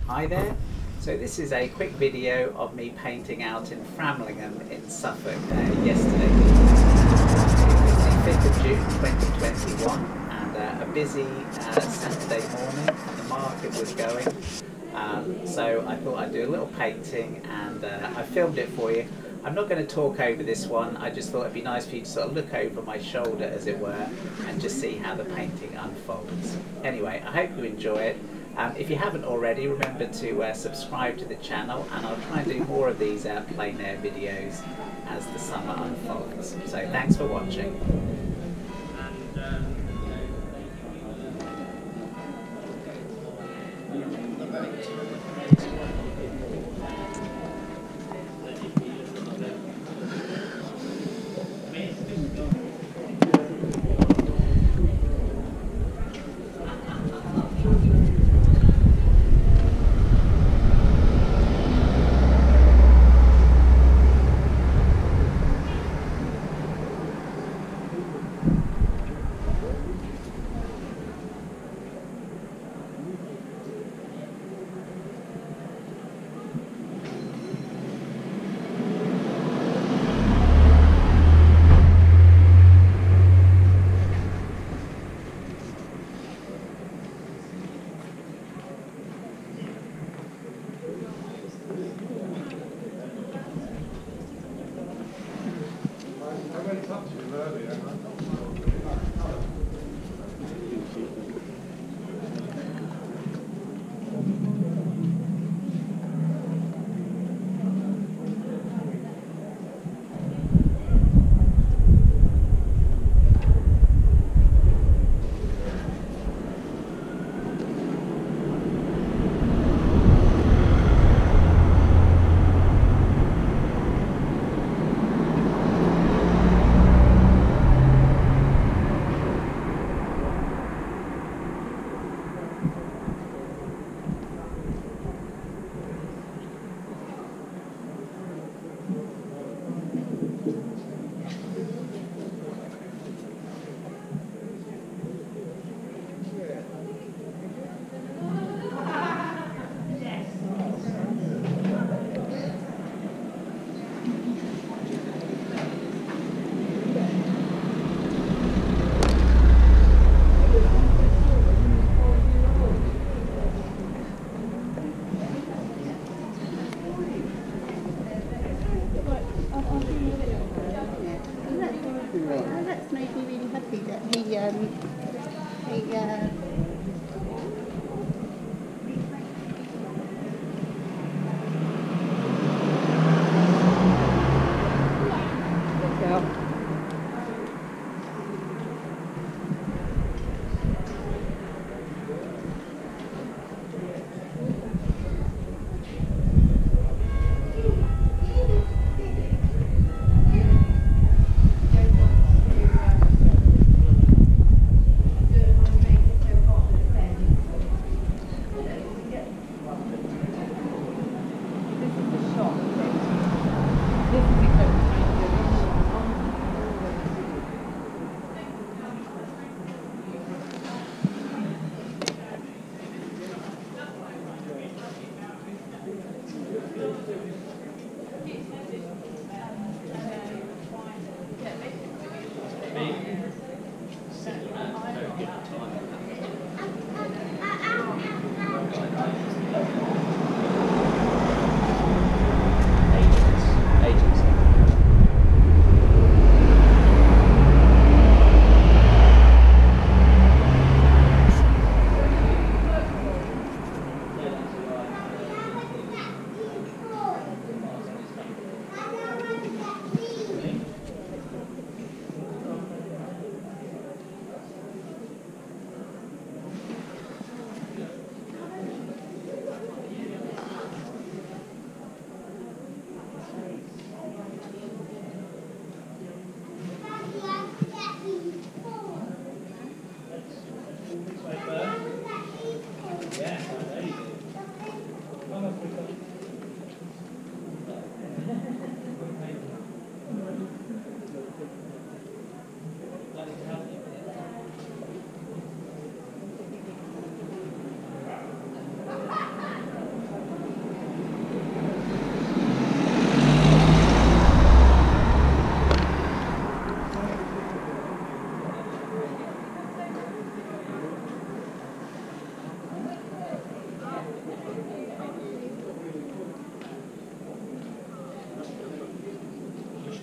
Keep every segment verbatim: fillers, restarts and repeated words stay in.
Hi there. So this is a quick video of me painting out in Framlingham in Suffolk uh, yesterday. It was the fifth of June twenty twenty-one and uh, a busy uh, Saturday morning and the market was going. Um, so I thought I'd do a little painting and uh, I filmed it for you. I'm not going to talk over this one, I just thought it'd be nice for you to sort of look over my shoulder as it were and just see how the painting unfolds. Anyway, I hope you enjoy it. Um, if you haven't already, remember to uh, subscribe to the channel and I'll try and do more of these uh, plein air videos as the summer unfolds. So thanks for watching. And, um, Well, that's made me really happy that he, um, he, uh,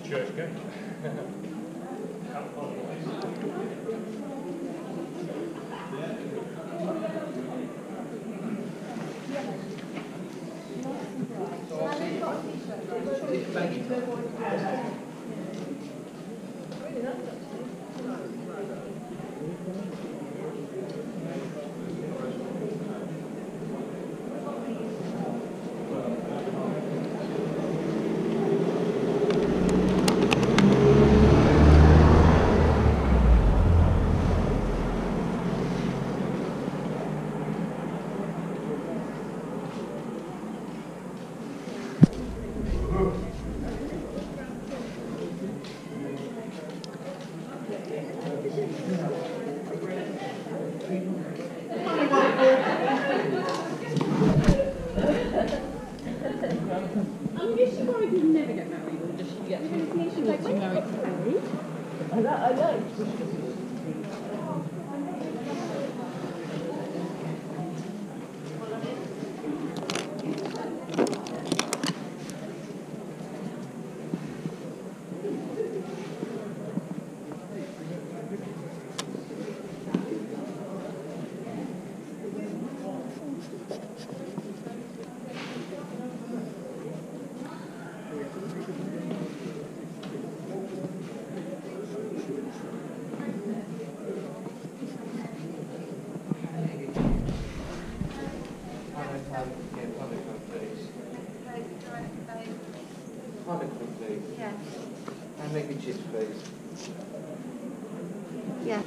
Church gate. I'm guessing she worried you'd never get married, or does she get married? She's like, when married? I know, I know. Yeah. And maybe chips, please. Yeah.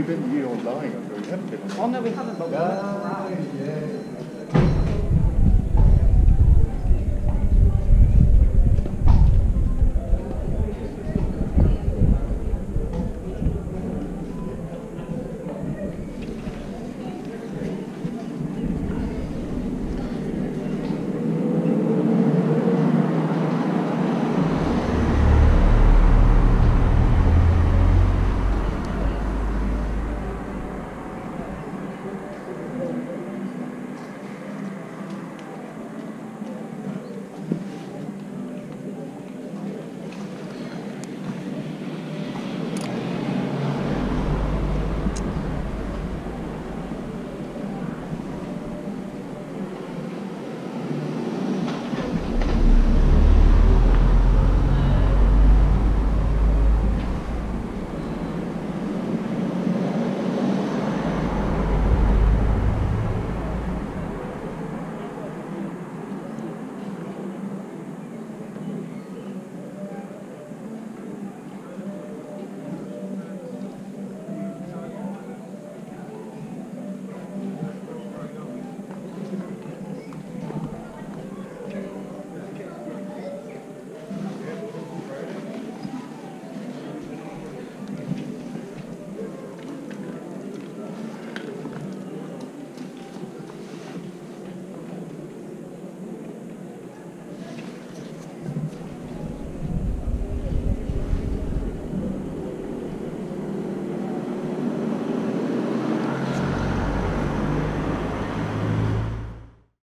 we've been to you on dying under, we haven't been on. Oh no, we haven't, but we Ah. went around.